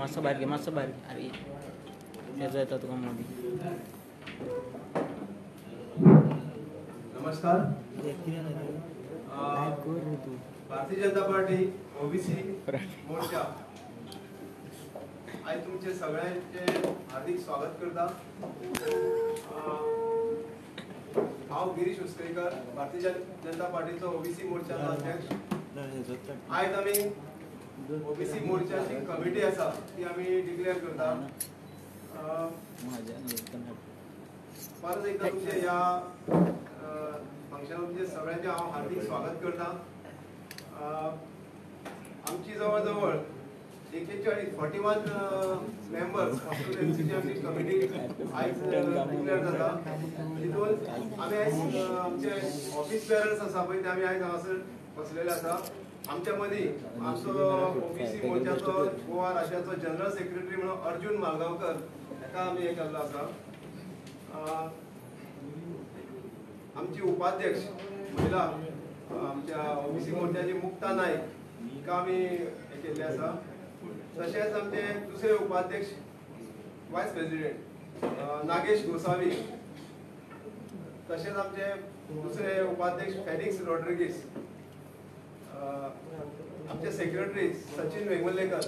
मातसो भायर घे मातसो भायर घे अरे तेजो येता तुका मदीं नमस्कार भारतीय जनता पार्टी ओबीसी मोर्चा आज तुमचे सगळ्यांचे हार्दिक स्वागत करता। हांव गिरीश उसकईकर भारतीय जनता पार्टीचो ओबीसी मोर्चाचो अध्यक्ष। आज आमी ओबीसी मोर्चाची कमिटी आसा ती आमी डिक्लेअर करता। परत एकदा तुमचे ह्या फंक्शनात तुमचे सगळ्यांचे हांव हार्दिक स्वागत करता। आमची जवळ 41 मेंबर्स कॉन्स्टिट्युएन्सीची आमची कमिटी आज डिक्लेअर जाता। तितून आमी आज आमचे ऑफिस बेरर्स आसा पळय ते आमी आज हांगासर बसलेले आसा। आमच्या मदीं आमचो ओबीसी मोर्चाचो गोवा राज्याचो जनरल सेक्रेटरी म्हणून अर्जुन मालगांवकर ताका आमी हे केल्लो आसा। आमची उपाध्यक्ष महिला आमच्या ओबीसी मोर्चाची मुक्ता नायक हिका आमी हे केल्ले आसा। तशेंच आमचे दुसरे उपाध्यक्ष वायस प्रेसिडेंट नागेश गोसावी, तशेंच आमचे दुसरे उपाध्यक्ष फेलिक्स रॉड्रिगीस, आमचे सेक्रेटरी सचिन वेंगुर्लेकर,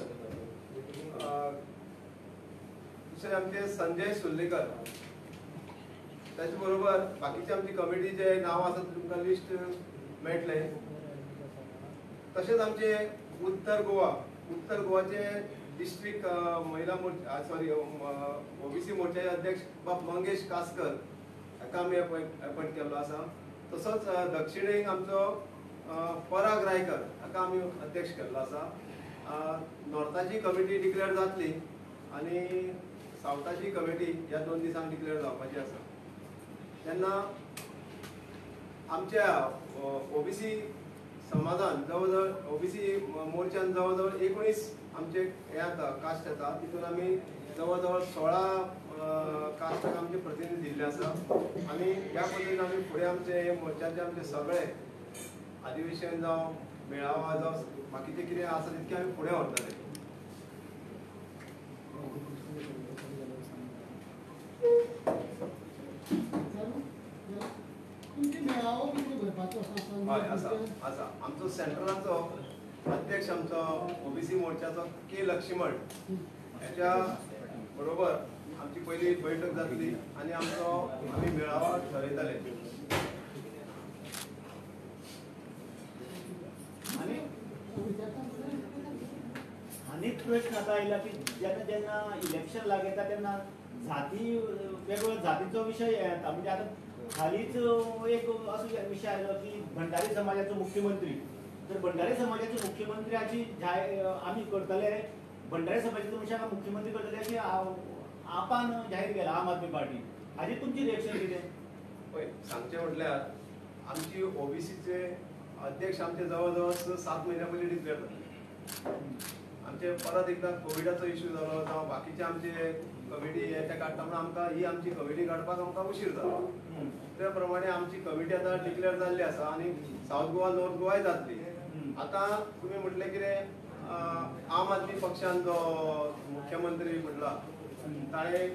दुसरे आमचे संजय सुर्लेकर, त्याच बरोबर बाकीचे आमची कमिटीचे नाव आसा तुमकां लिस्ट मेळटले। तशेंच आमचे उत्तर गोवाचे डिस्ट्रिक्ट महिला मोर्चा ओबीसी मोर्चाचे अध्यक्ष बाब मंगेश कासकर ताका आमी अपॉइंट केल्लो आसा। तसोच दक्षिणेक आमचो पराग रायकर ताका आमी अध्यक्ष केल्लो आसा। नॉर्थाची कमिटी डिक्लेअर जातली आनी सावथाची कमिटी ह्या 2 दिसांक डिक्लेअर जावपाची आसा। तेन्ना आमच्या ओबीसी समाजान जवळ ओबीसी मोर्चान जवळ 19 आमचे हे आता कास्ट येता। तितून आमी जवळ 16 कास्टाक आमचे प्रतिनिधी दिल्ले आसा आनी ह्या पद्दतीन आमी फुडें आमचे मोर्चाचे आमचे सगळे अधिवेशन जावं मेळावा जावं बाकीचे कितें आसा तितके आमी फुडें व्हरतले। हय आसा आमचो सेंट्रलाचो अध्यक्ष आमचो ओबीसी मोर्चाचो के लक्ष्मण हेच्या बरोबर आमची पहिली बैठक जातली आनी आमी मेळावा ठरयतले। आनीक प्रश्न आता आयला की जेन्ना जेन्ना इलेक्शन लागता तेन्ना जाती वेगवेगळ्या जातीचो विशय येता। म्हणजे आता हालीच एक असो विषय आयलो की भंडारी समाजाचो मुख्यमंत्री, तर भंडारी समाजाच्या मुख्यमंत्र्याची आमी करतले भंडारी समाजाचो मनशाक मुख्यमंत्री करतले अशी आपान जाहीर केला आम आदमी पार्टी। हाजी तुमची रिएक्शन कितें? पळय सांगचें म्हटल्यार आमची ओबीसीचे अध्यक्ष आमचे जवळ 7 महिन्या पयलीं डिक्लेअर जाले। आमचे परत एकदा कोविडाचो इश्यू जालो जावं बाकीचे आमचे कमिटी हेच्या काडटा म्हणून आमकां ही आमची कमिटी काडपाक आमकां उशीर जालो। त्या प्रमाणे आमची कमिटी आतां डिक्लेअर जाल्ली आसा आनी साऊथ गोवा नॉर्थ गोवाय जातली। आतां तुमी म्हटलें कितें आम आदमी पक्षान जो मुख्यमंत्री म्हटला ताणें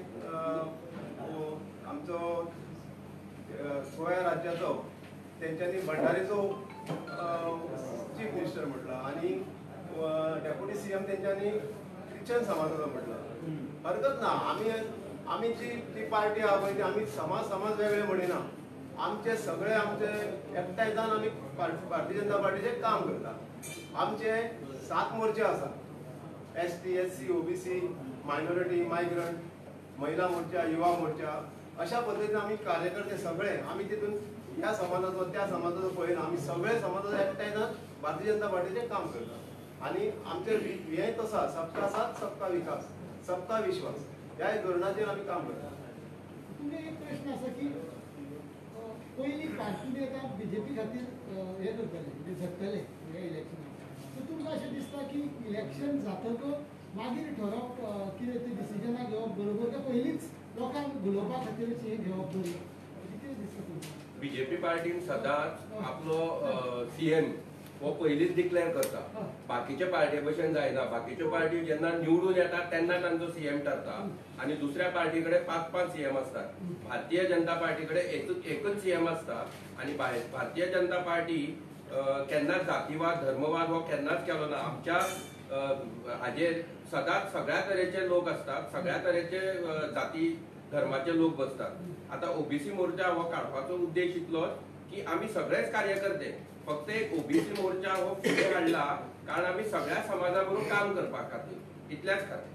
आमचो गोंय राज्याचो तेंच्यांनी भंडारीचो चीफ मिनिस्टर म्हटला आनी डेप्युटी सीएम तेंच्यांनी ख्रिश्चन समाजाचो म्हटला। हरकत ना, आमी जी पार्टी आहा पळय ती आमी समाज वेगळे म्हणिना। आमचे सगळे आमचे एकठांय जावन आमी भारतीय जनता पार्टीचें काम करता। आमचे 7 मोर्चे आसा, ST SC OBC minority migrant, महिला मोर्चा, युवा मोर्चा, अशा पद्दतीन आमी कार्यकर्ते सगळे आमी तितून ह्या समाजाचो त्या समाजाचो पळयना, आमी सगळे समाजाचो एकठांय जावन भारतीय जनता पार्टीचें काम करता। आनी आमचे हें तसो आसा, सबका साथ सबका विकास सबका विश्वास ह्या धोरणाचेर आमी काम करता। एक प्रश्न आसा की पयली पार्टी एका बीजेपी खातीर हे करतले झगतले हे इलेक्शनाक, सो तुमकां अशें दिसता की इलेक्शन जातकच मागीर ठरप कितें ती डिसिजनां घेवप बरोबर काय पयलींच लोकांक घुलोवपा खातीर हे घेवप बरोबर कितें दिसता तुमकां? बीजेपी पार्टीन सदांच आपलो सीएन हो पयलींच डिक्लेअर करता. बाकीचे पार्टी भशेन जायना. बाकीच्यो पार्टी जेन्ना निवडून येतात तेन्ना तांचो सीएम ठरता आणि दुसऱ्या पार्टीकडे 5-5 सीएम असतात. भारतीय जनता पार्टीकडे एकच सीएम असता आणि भारतीय जनता पार्टी केन्नाच जातीवाद धर्मवाद हो केन्नाच केलो ना. आमच्या हाजेर सदांच सगळ्या तरेचे लोक असतात, सगळ्या तरेचे जाती धर्माचे लोक बसतात. आता ओबीसी मोर्चा हो काडपाचो उद्देश इतलोच की आम्ही सगळेच कार्यकर्ते फक्त एक ओबीसी मोर्चा हो फुडें हाडला कारण आम्ही सगळ्या समाजाबरोबर काम करपा खातीर, इतल्याच खातीर.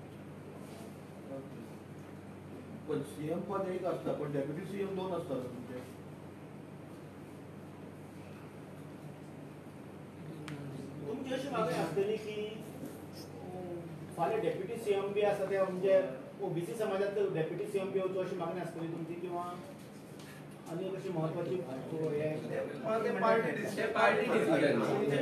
पण सीएम पद एक असतं पण डेप्युटी सीएम 2 असतात तुमचे. तुमची अशी मागणी असतली की फाल्यां डेप्युटी सीएम बी आसा ते म्हणजे ओबीसी समाजातले डेप्युटी सीएम बी होतो अशी मागणी असतली तुमची किंवा आणि कशी महत्वाची पार्टी डिसिजन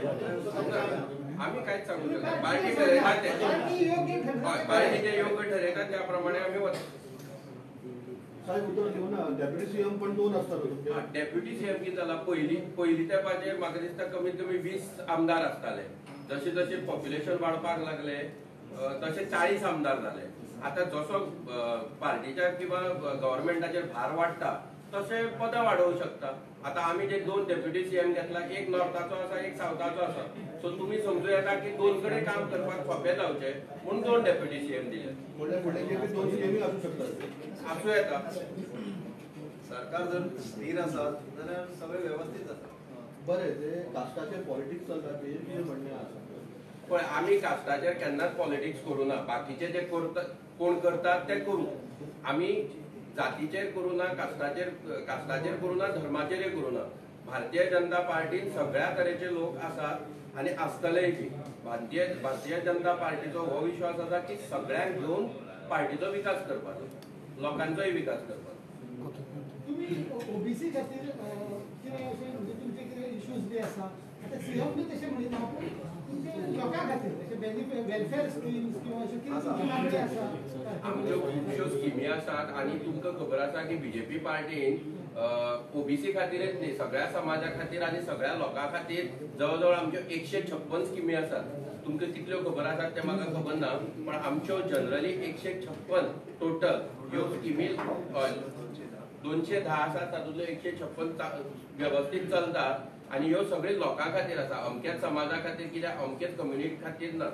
आम्ही काहीच सांगू शकत. पार्टी ठरयतात पार्टीचे योग्य ठरयतात त्याप्रमाणे आम्ही वचू. साहेब उत्तर देऊ ना. डेप्युटी सीएम पण 2 असतात तुमचे. डेप्युटी सीएम कितें जाला पयली तेंपाचेर म्हाका दिसता कमीत कमी 20 आमदार आसताले. जशे जशे पॉप्युलेशन वाडपाक लागले तशे 40 आमदार जाले. आता जसो पार्टीच्या किंवा गव्हर्नमेंटाचेर भार वाडटा तसे पदां वाडोवंक शकता. आता आम्ही जे 2 डेप्युटी सीएम घेतला, एक नॉर्थाचो आसा एक सावथाचो आसा. सो तुम्ही समजूं येता की 2 कडेन काम करपाक सोंपें जावचें म्हणून 2 डेप्युटी सीएम दिले. फुडें 2 सीएम असू शकतात. आसूं येता. सरकार जर स्थिर असत जाल्यार सगळें व्यवस्थित जाता. बरें ते कास्टाचे पॉलिटिक्स चलता ते कितें म्हणणें आसा. पण आम्ही कास्टाचेर केन्नाच पॉलिटिक्स करू ना. बाकीचे जे कोण करतात ते करू. आम्ही जातीचेर करू ना, कास्टाचेर करू ना, धर्माचेर करू ना. भारतीय जनता पार्टीन सगळ्या तरेचे लोक आसात आणि आसतलेय बी. भारतीय जनता पार्टीचो हो विश्वास आसा की सगळ्यांक घेवन पार्टीचो विकास करपाचो, लोकांचोय विकास करपाचो. तुम्ही ओबीसी खातीर कितें अशें म्हणजे तुमचे कितें इश्यूज बी आसा आतां सीएम बी तशें म्हणिना पूण तुमचे लोकां खातीर अशें वेलफेअर स्किम्स किंवा अशें कितें तुमची मागणी आसा. आमच्यो खुबश्यो स्किमी आसात आणि तुमकां खबर आसा की बीजेपी पार्टीन ओबीसी खातीरच न्ही सगळ्या समाजा खातीर आणि सगळ्या लोकां खातीर जवळ आमच्यो 156 स्किमी आसात. तुमकां कितल्यो खबर आसात ते म्हाका खबर ना पण आमच्यो जनरली 156 टोटल ह्यो स्किमी 210 आसात तातूंतल्यो 156 व्यवस्थीत चलतात आणि ह्यो सगळे लोकां खातीर आसा. अमक्याच समाजा खातीर कित्याक अमकेच कम्युनिटी खातीर ना.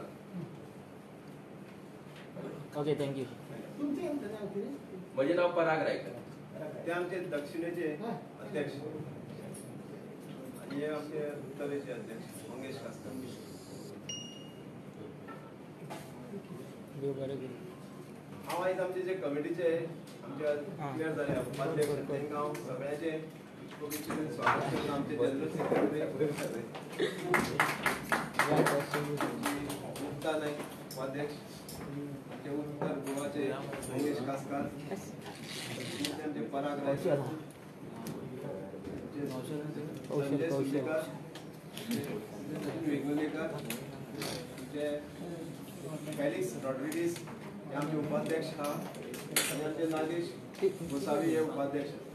Okay thank you. तुमचें नांव कितें? म्हजें नांव पराग रायकर. ते आमचे दक्षिणेचे अध्यक्ष आणि हे आमचे उत्तरेचे अध्यक्ष मंगेश कास्कर. देव बरें करूं. हांव आयज आमचे जे कमिटीचे आमचे क्लियर जाले उपाध्यक्ष तांकां हांव सगळ्याचे कमिटीचे स्वागत करता. आमचे जनरल सेक्रेटरी मुक्ता नायक उपाध्यक्ष, आमचे उत्तर गोवाचे मंगेश कास्कर, आमचे पराग रायकर, संजय सुर्लेकर, वेगुलेकर, आमचे फॅलिक्स रॉड्रिगीस हे आमचे उपाध्यक्ष आहा आणि आमचे नागेश गोसावी हे उपाध्यक्ष.